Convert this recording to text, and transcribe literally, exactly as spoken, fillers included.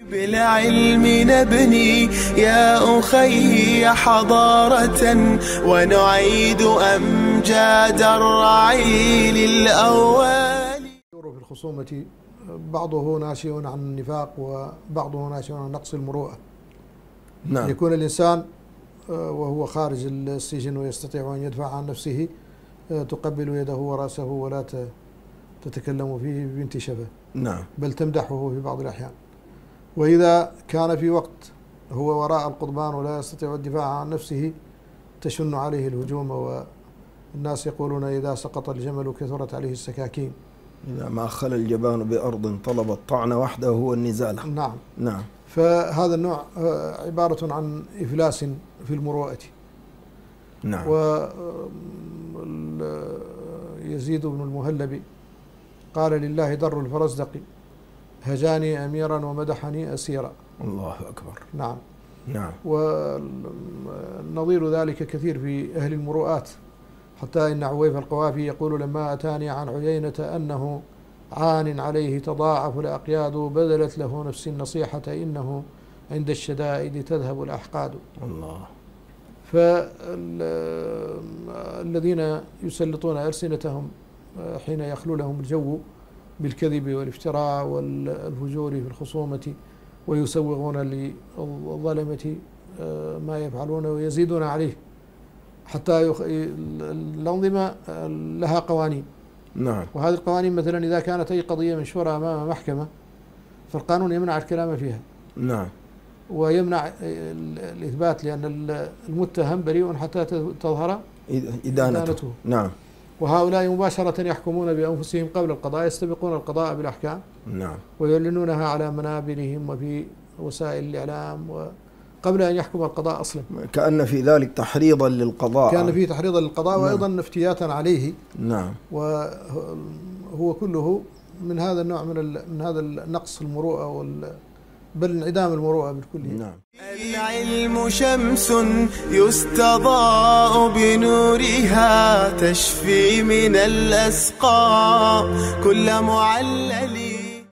بالعلم نبني يا أخي حضارة ونعيد أمجاد الرعيل الأول. في الخصومة بعضه ناشئ عن النفاق وبعضه ناشئ عن نقص المروءة. نعم. يكون الإنسان وهو خارج السجن ويستطيع أن يدفع عن نفسه تقبل يده ورأسه ولا تتكلم فيه ببنت شفة. نعم. بل تمدحه في بعض الأحيان. وإذا كان في وقت هو وراء القضبان ولا يستطيع الدفاع عن نفسه تشن عليه الهجوم، والناس يقولون إذا سقط الجمل كثرت عليه السكاكين. إذا ما خل الجبان بأرض طلب الطعن وحده هو النزال. نعم. نعم. فهذا النوع عبارة عن إفلاس في المروءة. نعم. ويزيد بن المهلب قال لله در الفرزدق هجاني أميرا ومدحني أسيرا. الله أكبر. نعم. نعم. ونظير ذلك كثير في أهل المروءات، حتى إن عويف القوافي يقول لما أتاني عن عيينة أنه عان عليه تضاعف الأقياد بذلت له نفسي النصيحة إنه عند الشدائد تذهب الأحقاد. الله. فالذين يسلطون ألسنتهم حين يخلو لهم الجو بالكذب والافتراء والفجور في الخصومة ويسوغون للظلمة ما يفعلون ويزيدون عليه، حتى يخ... الأنظمة لها قوانين. نعم. وهذه القوانين مثلا إذا كانت أي قضية منشورة أمام محكمة فالقانون يمنع الكلام فيها. نعم. ويمنع الإثبات لأن المتهم بريء حتى تظهر إدانته. نعم. وهؤلاء مباشرة يحكمون بأنفسهم قبل القضاء، يستبقون القضاء بالأحكام. نعم. ويعلنونها على منابرهم وفي وسائل الإعلام وقبل أن يحكم القضاء أصلا. كأن في ذلك تحريضا للقضاء. كان فيه تحريضا للقضاء. نعم. وأيضا افتياتا عليه. نعم. وهو كله من هذا النوع من من هذا النقص المروءة وال بل انعدام المروءة بالكل. نعم. العلم شمس يستضاء بنورها تشفي من الأسقام كل معلل.